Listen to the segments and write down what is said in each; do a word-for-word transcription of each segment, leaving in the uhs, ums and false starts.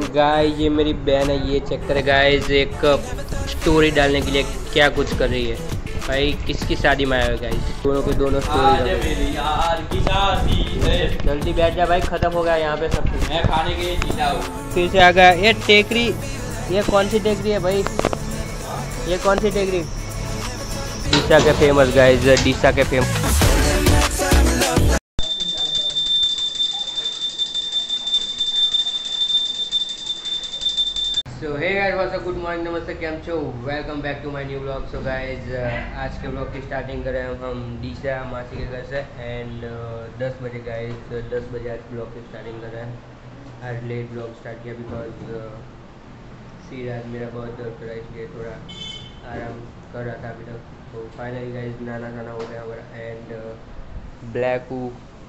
Guys ये मेरी बहन है, ये चेक करे गाइस एक स्टोरी डालने के लिए क्या कुछ कर रही है। भाई किसकी शादी में आया है गाइस, दोनों की दोनों स्टोरी मेरी यार की शादी है। जल्दी बैठ जा भाई, खत्म हो गया यहाँ पे सब कुछ। मैं खाने के लिए जीता हूँ। फिर से आ गया ये टेकरी। ये कौन सी टेकरी है भाई, ये कौन सी टेकरी? डीसा के फेमस गाइस, डीसा के famous. So hey guys what's up, good morning, नमस्ते, केम छो, welcome back to my new blog. So guys आज के ब्लॉग की स्टार्टिंग करें हम हम डीसा मासी के घर से एंड दस बजे गाइस, दस बजे आज ब्लॉग की स्टार्टिंग कर रहे हैं। आज लेट ब्लॉग स्टार्ट किया बिकॉज सिर आज मेरा बहुत दर्द कर रहा है, इसलिए थोड़ा आराम कर रहा था अभी तक। तो फाइनली गाइस नाना खाना हो गया हमारा एंड ब्लैकू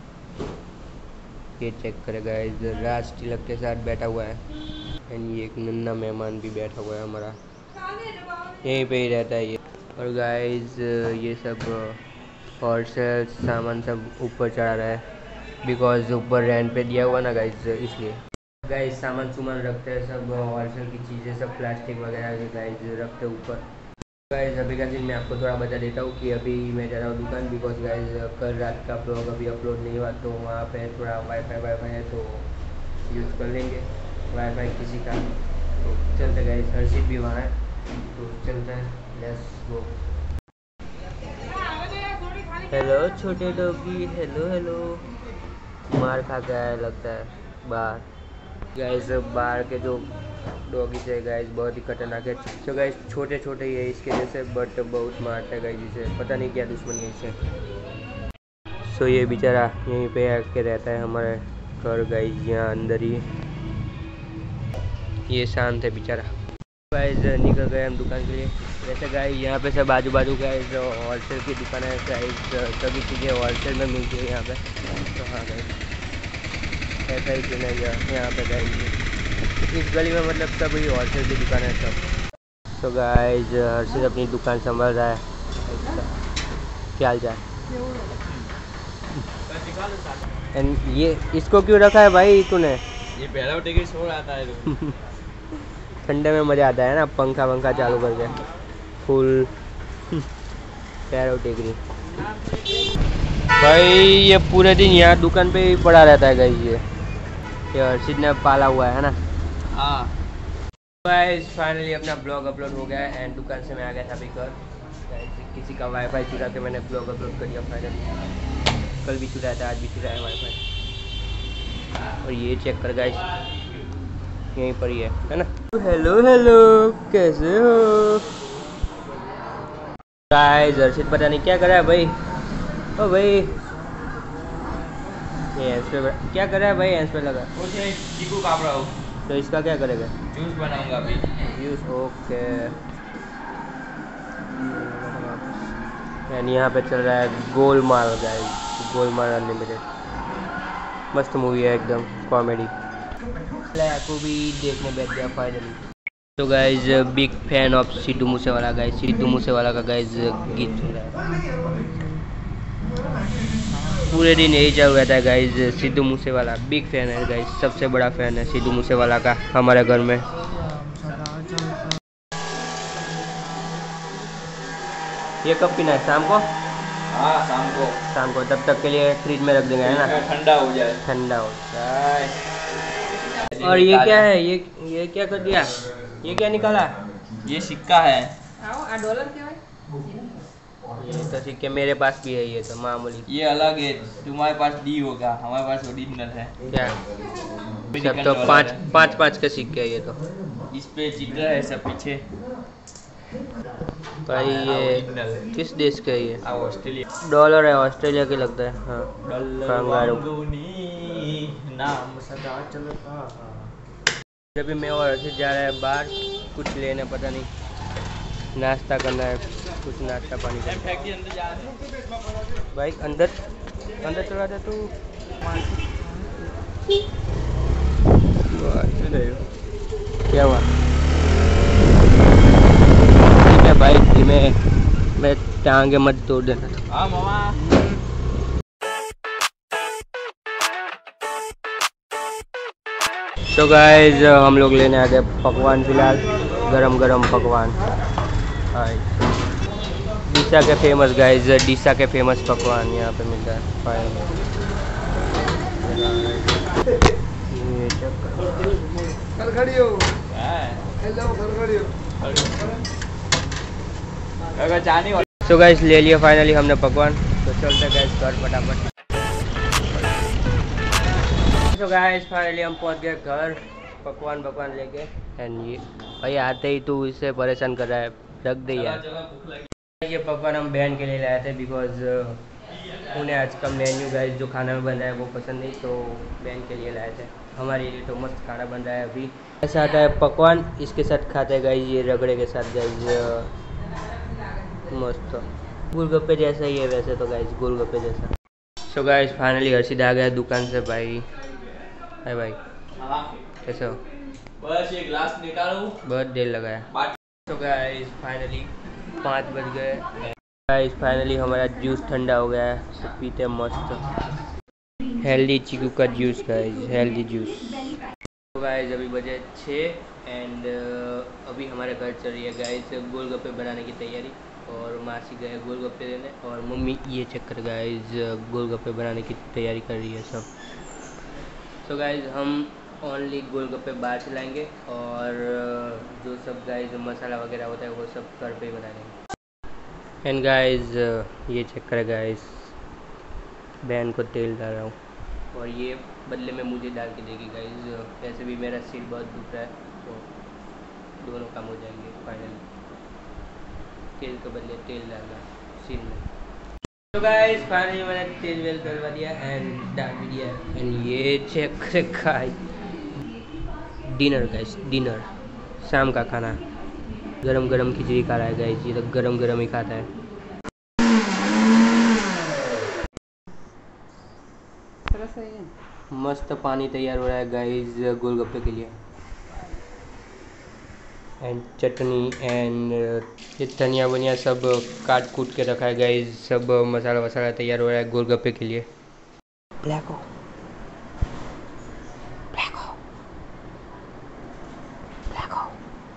ये चेक करे गाइस, राज तिलक के साथ बैठा हुआ है एंड ये एक नन्ना मेहमान भी बैठा हुआ है हमारा, यहीं पे ही रहता है ये। और गाइस ये सब होलसेल सामान सब ऊपर चढ़ा रहा है बिकॉज ऊपर रेंट पे दिया हुआ ना गाइस, इसलिए। गाइस सामान सुमान रखते हैं सब, होलसेल की चीज़ें सब प्लास्टिक वगैरह के गाइस रखते हैं ऊपर। गाइस अभी का दिन मैं आपको थोड़ा बता देता हूँ कि अभी मैं जा रहा हूँ दुकान बिकॉज गाइस कल रात का ब्लॉग अभी अपलोड नहीं हुआ, तो वहाँ पे थोड़ा वाईफाई वाईफाई है तो यूज़ कर लेंगे वाईफाई किसी का। तो चलते गाइस, हर्षित भी वहाँ है तो चलते हैं, लेट्स गो। हेलो छोटे डॉगी, हेलो हेलो। मार खा के आया लगता है बाहर। गाइस बाहर के जो डॉगी है गाइस बहुत ही खतरनाक है। तो गाइस छोटे छोटे ही है इसके जैसे, बट बहुत मारता है गाइस इसे, पता नहीं क्या दुश्मनी है इसे। सो ये बेचारा यहीं पे आके रहता है हमारे घर गाइस, यहाँ अंदर ही। ये शांत है बेचारा। गाइस निकल गए हम दुकान के लिए। वैसे गाइस यहाँ पे सब आजू बाजू गाइस होलसेल की दुकान है गाइस, सभी चीज़ें होलसेल में मिलती है यहाँ पे। तो हाँ गाइस ऐसा ही क्यों नहीं है यहाँ पे गाइस, इस गली में मतलब सभी होलसेल की दुकान है सब। तो गाइस हर्षित अपनी दुकान संभाल रहा है, क्या हाल चाल? एंड ये इसको क्यों रखा है भाई तूने? ये पहला टिकट सो आता है ठंडे में मज़ा आता है ना, पंखा पंखा चालू करके फुल पैरो टेकरी। भाई ये पूरे दिन यहाँ दुकान पे ही पड़ा रहता है गाइस, ये ये हर्षित ने पाला हुआ है ना। हाँ गाइस फाइनली अपना ब्लॉग अपलोड हो गया है एंड दुकान से मैं आ गया था अभी घर। किसी का वाईफाई चुरा के मैंने ब्लॉग अपलोड कर दिया फाइनली। कल भी चुराया था, आज भी चुराया है वाईफाई। और ये चेक कर गाइस, यहीं पर ही है है ना। हेलो हेलो कैसे हो गाइस? हर्षित पता नहीं क्या कर रहा है भाई। ओ भाई ये हैंड्स पे क्या कर रहा है भाई? हैंड्स पे लगा कुछ नहीं, चीकू काट रहा हूँ। तो इसका क्या करेगा? जूस बनाऊंगा अभी। Juice, okay. एंड यहाँ पे चल रहा है गोलमाल गाइस, गोलमाल अनलिमिटेड। मस्त मूवी है एकदम, कॉमेडी। को भी देखने बैठ गया फाइनली। तो guys big fan of Sidhu Moosewala guys, Sidhu Moosewala का गाइज गीत सुन रहा है पूरे दिन, यही चल रहता है guys. Sidhu Moosewala big fan है गाइज, सबसे बड़ा फैन है सिद्धू मूसेवाला का हमारे घर में। ये कब पीना है? शाम को? हाँ शाम को। शाम को, तब तक के लिए फ्रिज में रख देंगे है ना, ठंडा हो जाए। ठंडा हो जाए। और ये क्या है? ये ये क्या कर दिया? ये क्या निकाला? ये सिक्का है। ये तो सिक्के मेरे पास भी है, ये तो मामूली। ये अलग है, तुम्हारे पास डी होगा, हमारे पास ओरिजिनल है। क्या सब तो पाँच पाँच पाँच के सिक्के है ये तो। इस पे चित्र है सब पीछे। भाई ये किस देश का है ये? ऑस्ट्रेलिया। डॉलर है, ऑस्ट्रेलिया के लगता है। हाँ कंगारू। नाम सदा चलता। जब मैं और हर्षित जा रहे हैं बाहर कुछ लेने, पता नहीं नाश्ता करना है, कुछ नाश्ता पानी करना है। भाई अंदर अंदर चला जा तू। क्या हुआ? ठीक है भाई, धीमे, मैं टांगे मत तोड़ देना। हाँ मामा। सो तो गाइस हम लोग लेने आ गए पकवान, फिलहाल गरम गरम पकवान। डीसा के फेमस गाइस, डीसा के फेमस पकवान यहाँ पे मिलता है। तो गाइस ले लिया फाइनली हमने पकवान, तो चलते गाइस घर फटाफट। तो गाइस फाइनली हम पहुंच गए घर, पकवान पकवान लेके। एंड ये भाई आते ही तू इससे परेशान कर रहा है, रख दे यार। ये पकवान हम बहन के लिए लाए थे, बिकॉज उन्हें आज का मेन्यू गाइस जो खाना में बन रहा है वो पसंद नहीं, तो बहन के लिए लाए थे। हमारे लिए तो मस्त खाना बन रहा है अभी। ऐसा आता है पकवान, इसके साथ खाते हैं गाइस ये रगड़े के साथ गाइस, मस्त गोलगप्पे जैसा ही है वैसे तो गाइस, गोलगप्पे जैसा। सो गाइस फाइनली हर्षित आ गया दुकान से। भाई हाय भाई, कैसे हो? बस ये ग्लास निकालो, बहुत देर लगाया। तो गाइस फाइनली पाँच बज गए। गाइस फाइनली हमारा जूस ठंडा हो गया है, तो पीते मस्त हेल्दी चीकू का जूस गाइस, हेल्दी जूस। तो गाइस अभी बजे छः एंड अभी हमारे घर चल रही है गाइस गोलगप्पे बनाने की तैयारी। और मासी गए गोलगप्पे देने, और मम्मी ये चक्कर गाइस गोलगप्पे बनाने की तैयारी कर रही है सब। तो गाइस हम ओनली गोलगप्पे बाहर से लाएंगे, और जो सब गाइस मसाला वगैरह होता है वो सब घर पे ही बना लेंगे। एंड गाइस ये चेक करें गाइस, बहन को तेल डाल रहा हूँ और ये बदले में मुझे डाल के देगी गाइस। वैसे भी मेरा सिर बहुत दुख रहा है, तो दोनों काम हो जाएंगे फाइनली। तेल के बदले तेल डालना सिर में। तो गाइस फाइनली मैंने तेल वेल डलवा दिया एंड डाल भी दिया। एंड ये चेक करें गाइस, डिनर गाइस, डिनर शाम का खाना। गरम गरम खिचड़ी खा रहा है गाइस, ये तो गरम गरम ही खाता है। मस्त पानी तैयार हो रहा है गाइस गोलगप्पे के लिए, एंड चटनी एंड ये धनिया वनिया सब काट कूट के रखा है गाइस। सब मसाला वसाला तैयार हो रहा है गोलगप्पे के लिए। ब्लैक हो, ब्लैक हो, ब्लैक हो,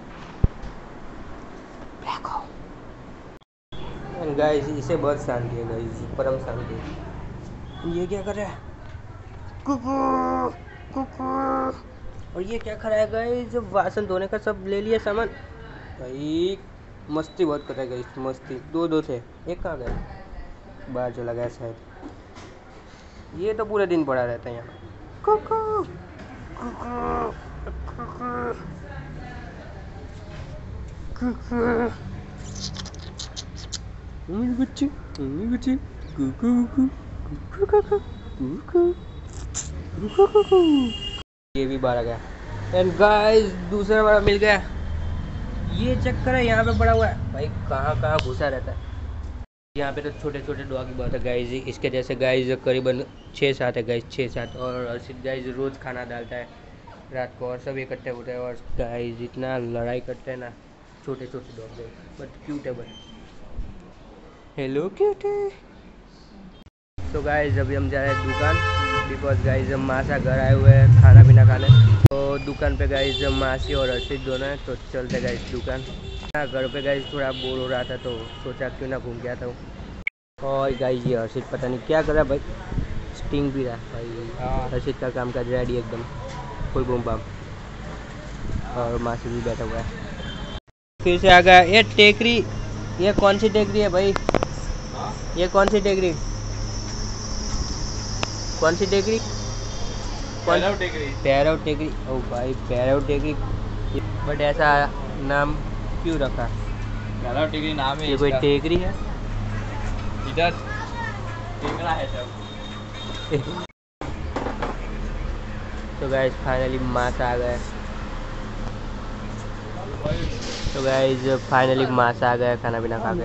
ब्लैक हो। एंड गाइस इसे बहुत शांति है गाइस, परम शांति। ये क्या कर रहा है? कुकू कुकू। और ये क्या खड़ा है गाइस, जब वासन धोने का सब ले लिया सामान। भाई मस्ती बहुत कर रहा है गाइस, मस्ती। दो दो थे, एक कहाँ गया? बाहर चला गया शायद। ये तो पूरे दिन पड़ा रहता है यहाँ। कुकू कुकू कुकू मेरे बच्चे, मेरे बच्चे, कुकू कुकू कुकू कुकू। ये भी बाहर आ गया। एंड गाइस दूसरा वाला मिल गया। ये चक्कर है यहाँ पे पड़ा हुआ है भाई, कहाँ कहाँ घुसा रहता है। यहाँ पे तो छोटे छोटे डॉगी बहुत है गाइस, इसके जैसे गाइस करीबन छः सात है गाइस, छः सात। और अर्षित गाइस रोज़ खाना डालता है रात को, और सब इकट्ठे होते हैं और गाइस इतना लड़ाई करते हैं ना, छोटे छोटे डॉग गाइस, बट क्यूट है बट। हेलो क्यूट है। तो गाइस अभी हम जा रहे हैं दुकान, बिकॉज गाइस हम मासा घर आए हुए हैं खाना पीना खाने। तो दुकान पे गाइस मासी और अर्षित दोनों हैं, तो चलते गाइस दुकान। घर पे गाइस थोड़ा बोर हो रहा था, तो सोचा क्यों ना घूम गया था। और गाइस ये अर्षित पता नहीं क्या कर रहा है भाई, स्टिंग भी रहा है भाई। अर्षित का काम कर रेडी एकदम फुल बूम बम। और मासी भी बैठा हुआ है। फिर से आ गया ये टेकरी। ये कौन सी टेकरी है भाई? ये कौन सी टेकरी? कौन सी टेकरी? पैरव टेकरी। पैरव टेकरी। ओ भाई पैरव टेकरी, बट ऐसा नाम क्यों रखा? पैरव टेकरी नाम है। ये कोई टेकरी है? इधर टेकरा है सब। तो गाइस फाइनली मासा आ गया। तो गाइस फाइनली मासा आ गया खाना पीना खा के।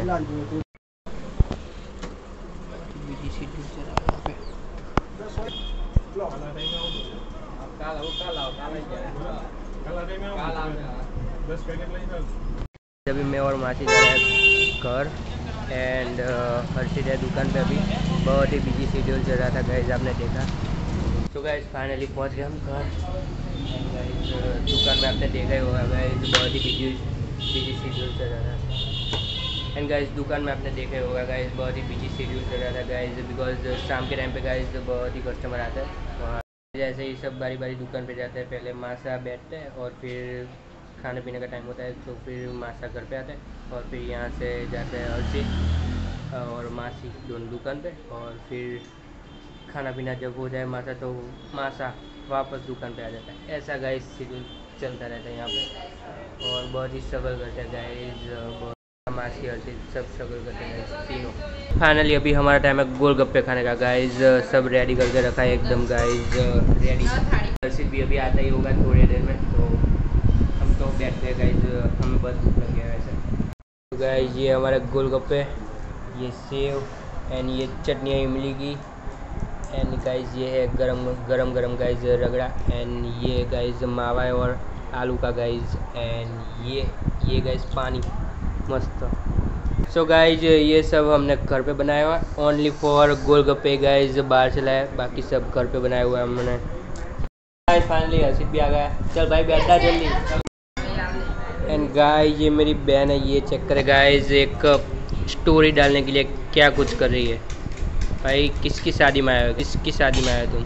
अभी मैं और मासी जा रहे हैं घर, एंड हर्षित है दुकान पे। अभी बहुत ही बिजी शेड्यूल चल रहा था गाइस, आपने देखा। तो गाइस फाइनली पहुंच गए हम घर, गाइस दुकान में आपने देखा ही होगा गाइस, बहुत ही बिजी बिजी शेड्यूल चल रहा था। एंड गाइस दुकान में आपने देखा ही होगा गाइस, बहुत ही बिजी शेड्यूल चल रहा था गाइस, बिकॉज शाम के टाइम पे गाइस बहुत ही कस्टमर आते हैं। और जैसे ही सब बारी बारी दुकान पे जाते हैं, पहले मासा बैठते हैं और फिर खाने पीने का टाइम होता है तो फिर मासा घर पे आते हैं और फिर यहाँ से जाते हैं अर्षित और मासी दोनों दुकान पे, और फिर खाना पीना जब हो जाए मासा तो मासा वापस दुकान पे आ जाता है। ऐसा गाइस शेड्यूल चलता रहता है यहाँ पे, और बहुत ही स्ट्रगल करते हैं गाइस, मासी अर्षित सब स्ट्रगल करते हैं गाइस तीनों। फाइनली अभी हमारा टाइम है गोलगप्पे खाने का गाइस, सब रेडी करके रखा है एकदम गाइस, रेडी। अर्षित भी अभी आता ही होगा थोड़ी देर में, तो हम तो बैठते हैं गाइस, हमें बस भूख लग गया वैसे। तो गाइस ये हमारे गोलगप्पे, ये सेव एंड ये चटनी है इमली की, एंड गाइस ये है गरम गरम गरम गाइस रगड़ा, एंड ये गाइस मावा है और आलू का गाइस, एंड ये ये गाइस पानी मस्त। सो so गाइस ये सब हमने घर पे बनाया हुआ, ओनली फॉर गोलगप्पे गाइस बाहर से लाया, बाकी सब घर पे बनाया हुआ है हमने। गाइस फाइनली अर्षित भी आ गया, चल भाई बैठा जल्दी। एंड गाइस ये मेरी बहन है, ये चेक करे गाइस एक स्टोरी डालने के लिए क्या कुछ कर रही है। भाई किसकी शादी में आया हो, किसकी शादी में आया तुम?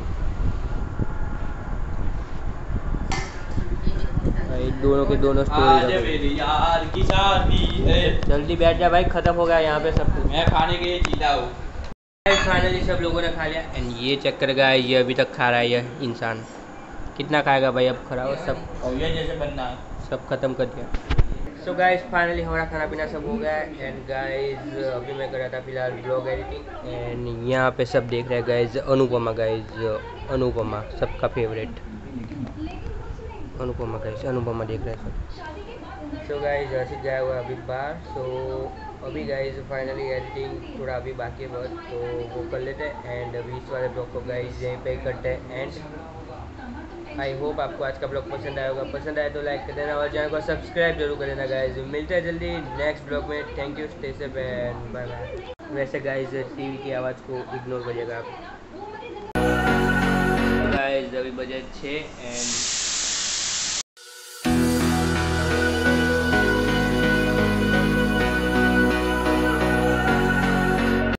भाई दोनों के दोनों स्टोरी मेरी यार की शादी है। जल्दी बैठ जा भाई, खत्म हो गया यहाँ पे सब कुछ। मैं खाने के लिए जीता हूँ। फाइनली सब लोगों ने खा लिया, एंड ये चेक कर गया, ये अभी तक खा रहा है ये इंसान। कितना खाएगा भाई, अब खड़ा हो सब, और ये जैसे बनना है सब खत्म कर दिया। सो गाइस फाइनली हमारा खाना पीना सब हो गया है, एंड गाइस अभी मैं कर रहा था फिलहाल ब्लॉग एडिटिंग, एंड यहाँ पे सब देख रहे हैं गाइस अनुपमा, गाइस अनुपमा सबका फेवरेट अनुपमा, गाइस अनुपमा देख रहे हैं सब। सो गाइस अर्षित गया हुआ अभी बाहर, सो अभी गाइस फाइनली एडिटिंग थोड़ा अभी बाकी है बहुत, तो वो कर लेते हैं, एंड अभी इस वाले ब्लॉग को गाइस यहीं पे करते हैं एंड। आई होप आपको आज का ब्लॉग पसंद आया होगा, पसंद आए तो लाइक कर देना और चैनल को सब्सक्राइब जरूर कर देना गाइस। मिलते हैं जल्दी नेक्स्ट ब्लॉग में, thank you, stay safe and bye bye. वैसे गाइस टीवी की आवाज़ को इग्नोर करिएगा आप। गाइस अभी बजे छः एंड